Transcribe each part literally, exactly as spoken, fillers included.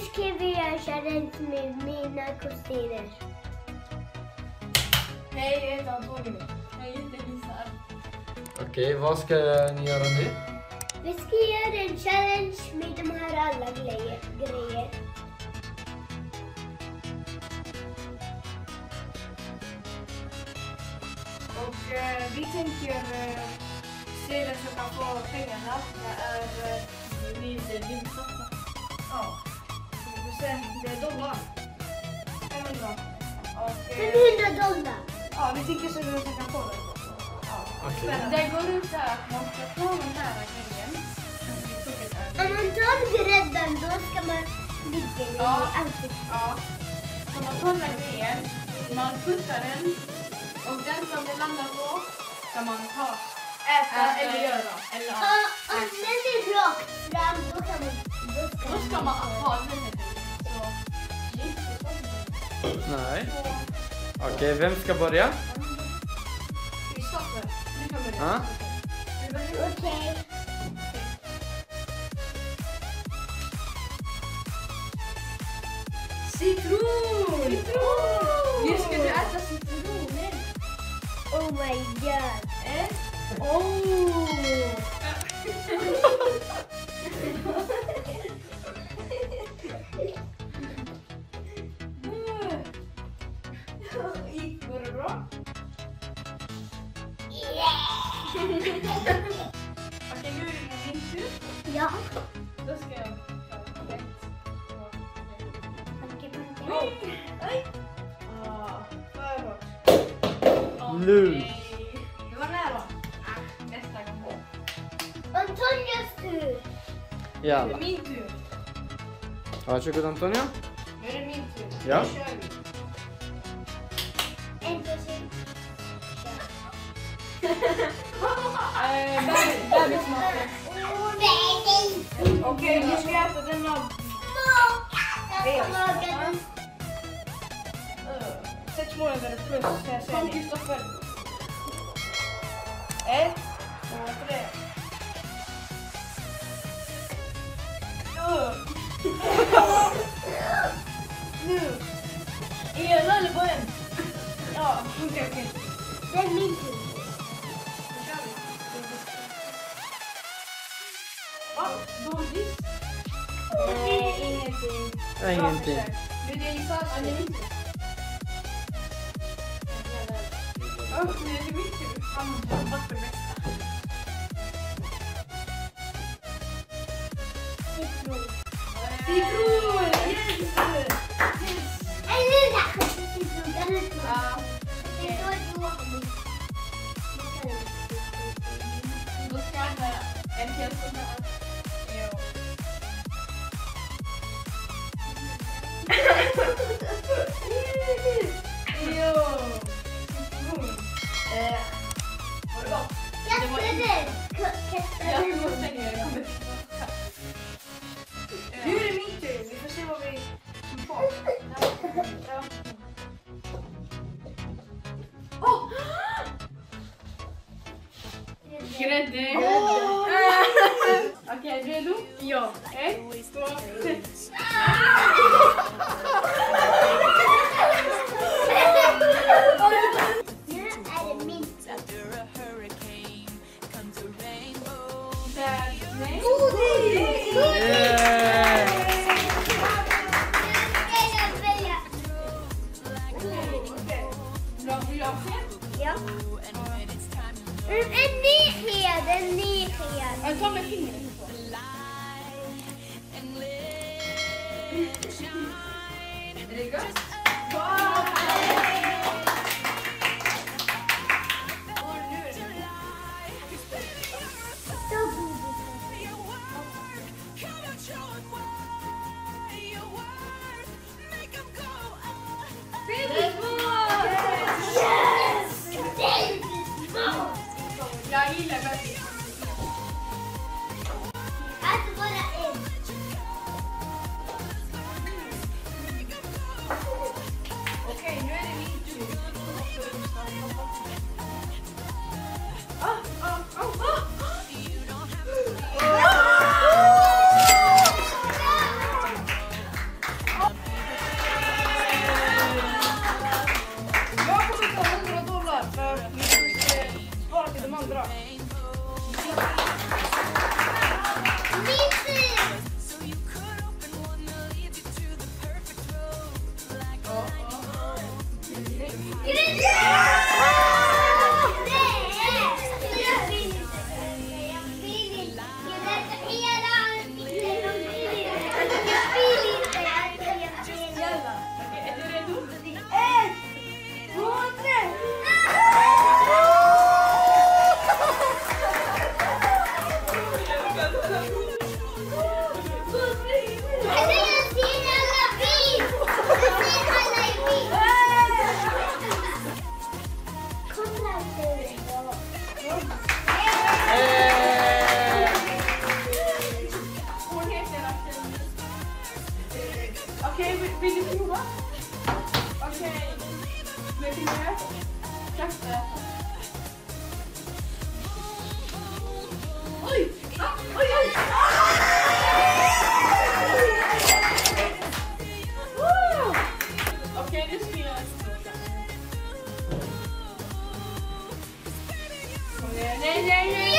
ska vi göra challenge med mina kusiner. Hej, jag heter Antonio. Jag heter Lisa. Okej, okay, vad ska ni göra nu? Vi ska göra en challenge med de här alla grejer. grejer. Och eh, vi tänker eh, se vem som kan få pengarna. Det är eh, vi vill satsa. Ja, vi får se. Det är dollar. femhundra. Och, eh, femhundra dollar. ja, vi tänker se vem som kan få det. Ja, okay. Det går ut så att man ska ta den här grejen. Om man tar grädden då ska man ligga i Ja. ansiktet. Ja, så man tar den grejen, man puttar den och den som det landar på ska man ta, äta Äta. eller göra. Eller, Ja, om den är rakt fram då kan man... Då ska, då ska man ha den helt enkelt. Så, lite så. Nej. Okej, okay, vem ska börja? Kristoffer, du kan börja. Ja. Okej. Citron! Citron! Nu ska du äta citronen. Oh my god. Eh? Oh! Går det bra? Okej, nu är det min tur. Ja. Då ska jag ta ett, två, tre. Okej. Oj! Ah, för hårt. Lugn. Okej. Det var nära. Ah, nästa gång. Antonios tur. Det Jalla. är min tur. Varsågod Antonio. Nu är det min tur. Ja. Nu kör vi. En, två, tre. Eh, bebis- Bebismaten. Okej, nu ska jag äta den av... Eh, Sex månader plus, så jag säger Kristoffer. Ett, två, tre. Uh. Nu. I hela eller på en? Ja, okej, okej. Det är min tur. Då kör vi. Va? Godis? Nej, ingenting. Ja, ingenting. Bra försök. Vill du gissa? Ja, det är min tur. Åh, nu är det min tur. Han har fått det bästa. Citron. Citron! Yes! Yes! Eller nej, citron. Den är stor. Ja, Det är då du har min. då ska jag äta en hel sån här. Jo. Jo! Citron. Eh, var det gott? Det var Kasta inte- den. Kasta Jag den. måste lägga det. Jag kommer tillbaka. Nu är det min tur. Vi får se vad vi får. Ja. Åh! Grädde. Okej, är du redo? Ja. Ett, två, tre. Nu är det min tur. Där. Nej. Godis! Yeah. Okej. Bra, vill jag se? Ja. En ny sked, en ny sked. Jag tar med fingret. Är det gott? Wow! Och nu är det Så godis. Yes! Yes! Jag gillar bebis. Alltså bara en. Okej, nu är det min tur. Okej, vill, vill du prova? Okej. Med fingrar. Kaffe. Oj! Ah, oj, oj! Wow! Okej, nu ska jag... Kom igen. Nej, nej, nej!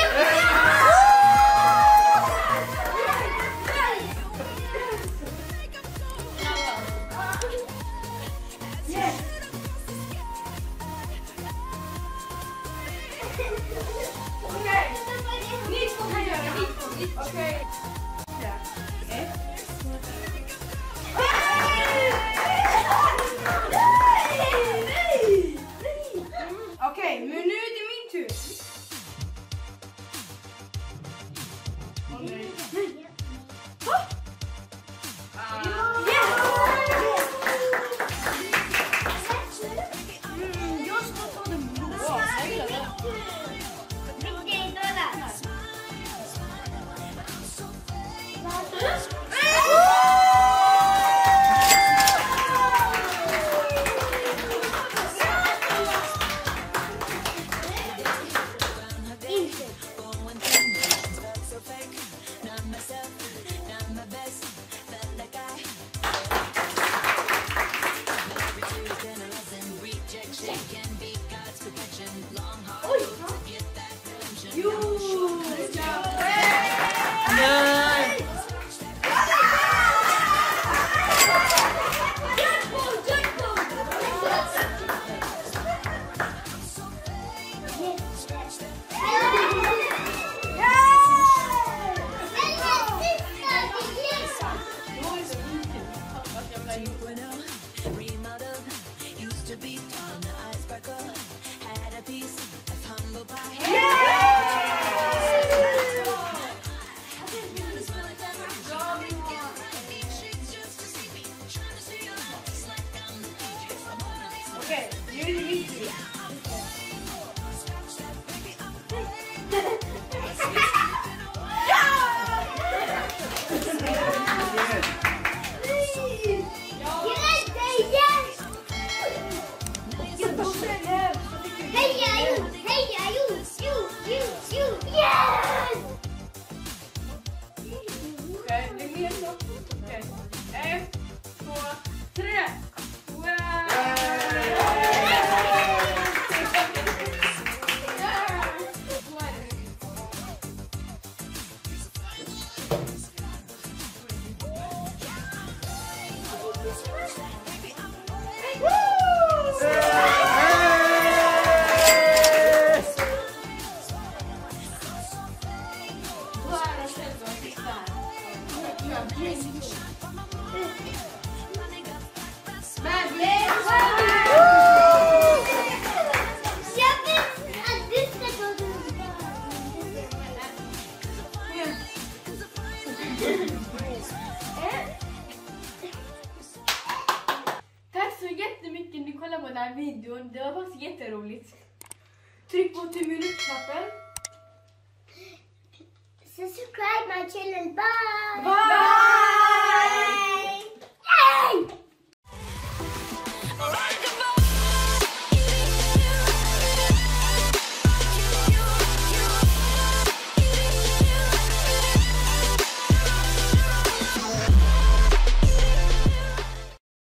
Okej. Okej, men nu är det min tur. Åh nej. Jag ska ta den blå. Okej, nu är det min tur. Okej, det är mer så. Okej, ett, två, tre. Tack så jättemycket ni kollade på den här videon. Det var faktiskt jätteroligt. Tryck på tummen upp-knappen. Subscribe my channel. Bye! Bye!